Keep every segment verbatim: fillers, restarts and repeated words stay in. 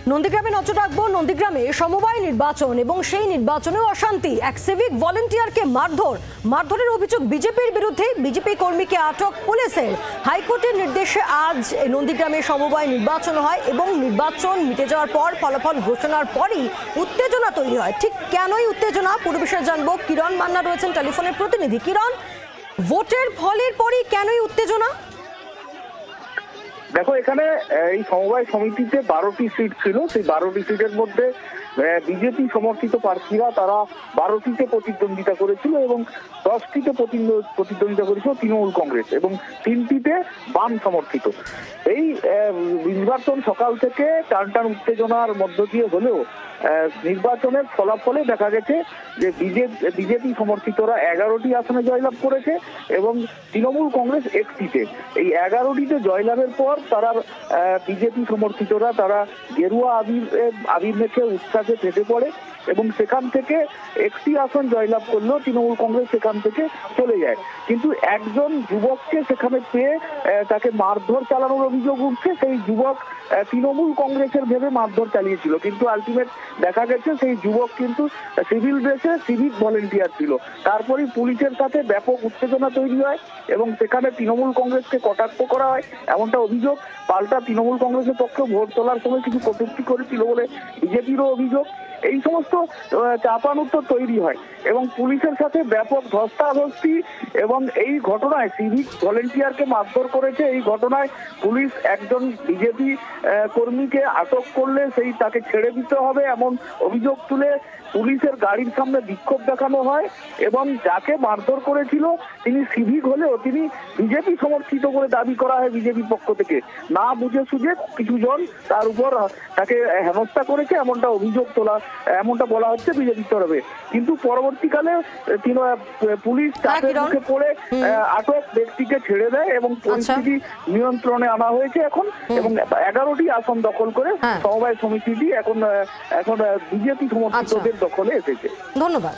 নন্দীগ্রামে নজর রাখবো। নন্দীগ্রামে সমবায় নির্বাচন এবং সেই নির্বাচনেও অশান্তি। এক সিভিক ভলেন্টিয়ারকে মারধর মারধরের অভিযোগ বিজেপির বিরুদ্ধে। বিজেপি কর্মীকে আটক পুলিশের। হাইকোর্টের নির্দেশে আজ নন্দীগ্রামে সমবায় নির্বাচন হয় এবং নির্বাচন মিটে যাওয়ার পর ফলাফল ঘোষণার পরই উত্তেজনা তৈরি হয়। ঠিক কেনই উত্তেজনা, পুরো বিষয়ে জানবো। কিরণ মান্না রয়েছেন টেলিফোনের প্রতিনিধি। কিরণ, ভোটের ফলের পরই কেনই উত্তেজনা? দেখো, এখানে এই সমবায় সমিতিতে বারোটি সিট ছিল। সেই বারোটি সিটের মধ্যে বিজেপি সমর্থিত প্রার্থীরা তারা বারোটিতে প্রতিদ্বন্দ্বিতা করেছিল এবং দশটিতে প্রতিদ্বন্দ্বিতা করেছিল তৃণমূল কংগ্রেস এবং তিনটিতে বাম সমর্থিত। এই নির্বাচন সকাল থেকে টান টান উত্তেজনার মধ্য দিয়ে হলেও নির্বাচনের ফলাফলে দেখা গেছে যে বিজেপি সমর্থিতরা এগারোটি আসনে জয়লাভ করেছে এবং তৃণমূল কংগ্রেস একটিতে। এই এগারোটিতে জয়লাভের পর তারা বিজেপি সমর্থিতরা তারা গেরুয়া আবির আবির মেখে উৎসাহে ফেটে পড়ে এবং সেখান থেকে একটি আসন জয়লাভ করলেও তৃণমূল কংগ্রেস সেখান থেকে চলে যায়। কিন্তু একজন যুবককে সেখানে পেয়ে তাকে মারধর চালানোর অভিযোগ উঠছে। সেই যুবক তৃণমূল কংগ্রেসের ভেবে মারধর চালিয়েছিল, কিন্তু আলটিমেট দেখা গেছে সেই যুবক কিন্তু সিভিল ড্রেসে সিভিক ভলেন্টিয়ার ছিল। তারপরেই পুলিশের সাথে ব্যাপক উত্তেজনা তৈরি হয় এবং সেখানে তৃণমূল কংগ্রেসকে কটাক্ষ করা হয় এমনটা অভিযোগ। পাল্টা তৃণমূল কংগ্রেসের পক্ষে ভোট তোলার সময় কিছু কটূক্তি করেছিল বলে বিজেপিরও অভিযোগ। এই সমস্ত চাপানুত্তর তৈরি হয় এবং পুলিশের সাথে ব্যাপক ধস্তাধস্তি এবং এই ঘটনায় সিভিক ভলেন্টিয়ারকে মারধর করেছে। এই ঘটনায় পুলিশ একজন বিজেপি কর্মীকে আটক করলে সেই তাকে ছেড়ে দিতে হবে এমন অভিযোগ তুলে পুলিশের গাড়ির সামনে বিক্ষোভ দেখানো হয় এবং যাকে মারধর করেছিল তিনি সিভিক হলেও তিনি বিজেপি সমর্থিত করে দাবি করা হয় বিজেপি পক্ষ থেকে। না বুঝে সুঝে কিছু জন তার উপর তাকে হেনস্থা করেছে এমনটা অভিযোগ তোলা এমনটা বলা হচ্ছে বিজেপির তরফে। কিন্তু পরবর্তীকালে পুলিশ চাপের মুখে পড়ে আটক ব্যক্তিকে ছেড়ে দেয় এবং পরিস্থিতি নিয়ন্ত্রণে আনা হয়েছে এখন এবং এগারোটি আসন দখল করে সমবায় সমিতিটি এখন এখন বিজেপি সমর্থিতদের দখলে এসেছে। ধন্যবাদ।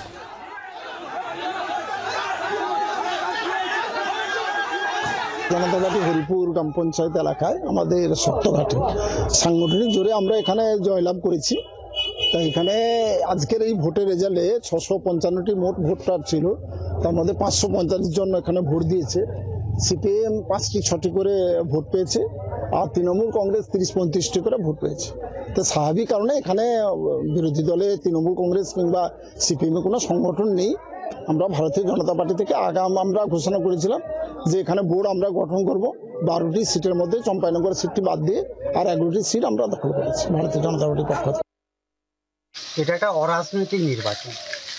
জনতা পার্টি হরিপুর গ্রাম পঞ্চায়েত এলাকায় আমাদের সপ্তঘাটে সাংগঠনিক জোরে আমরা এখানে জয়লাভ করেছি। তা এখানে আজকের এই ভোটের রেজাল্টে ছশো পঞ্চান্নটি মোট ভোটার ছিল, তার মধ্যে পাঁচশো পঁয়তাল্লিশ জন এখানে ভোট দিয়েছে। সিপিএম পাঁচটি ছটি করে ভোট পেয়েছে আর তৃণমূল কংগ্রেস তিরিশ পঁয়ত্রিশটি করে ভোট পেয়েছে। তো স্বাভাবিক কারণে এখানে বিরোধী দলে তৃণমূল কংগ্রেস কিংবা সিপিএম এর কোনো সংগঠন নেই। আমরা ভারতীয় জনতা পার্টি থেকে আগাম আমরা ঘোষণা করেছিলাম যে এখানে বোর্ড আমরা গঠন করব। বারোটি সিটের মধ্যে চম্পাইনগর সিটটি বাদ দিয়ে আর এগারোটি সিট আমরা দখল করেছি ভারতীয় জনতা পার্টির পক্ষ থেকে। এটা একটা অরাজনৈতিক নির্বাচন।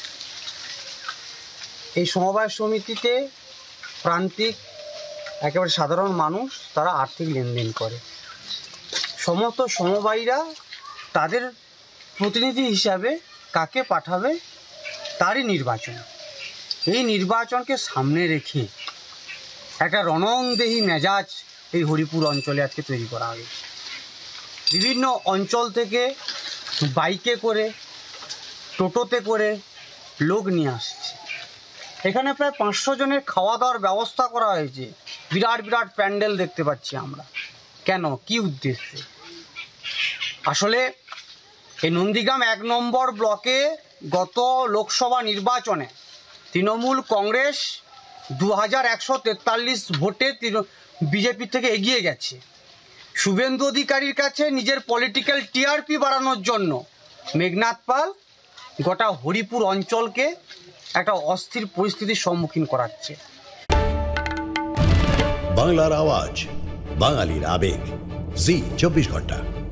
এই সমবায় সমিতিতে প্রান্তিক একেবারে সাধারণ মানুষ তারা আর্থিক লেনদেন করে। সমস্ত সমবায়ীরা তাদের প্রতিনিধি হিসাবে কাকে পাঠাবে তারই নির্বাচন। এই নির্বাচনকে সামনে রেখে একটা রণংদেহী মেজাজ এই হরিপুর অঞ্চলে আজকে তৈরি করা হবে। বিভিন্ন অঞ্চল থেকে বাইকে করে টোটোতে করে লোক নিয়ে আসছে। এখানে প্রায় পাঁচশো জনের খাওয়া দাওয়ার ব্যবস্থা করা হয়েছে। বিরাট বিরাট প্যান্ডেল দেখতে পাচ্ছি আমরা। কেন, কি উদ্দেশ্যে? আসলে এই নন্দীগ্রাম এক নম্বর ব্লকে গত লোকসভা নির্বাচনে তৃণমূল কংগ্রেস দু হাজার একশো তেতাল্লিশ ভোটে বিজেপি থেকে এগিয়ে গেছে। শুভেন্দু অধিকারীর কাছে নিজের পলিটিক্যাল টিআরপি বাড়ানোর জন্য মেঘনাথ পাল গোটা হরিপুর অঞ্চলকে একটা অস্থির পরিস্থিতির সম্মুখীন করাচ্ছে। বাংলার আওয়াজ, বাঙালির আবেগ, জি চব্বিশ ঘন্টা।